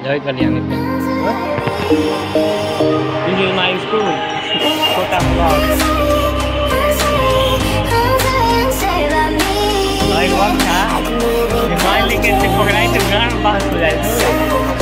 जय कल्याणी पे this is my school छोटा ब्लॉग भाई वक्त था हिमालय के से पकड़ाई तो गान पास हो जाए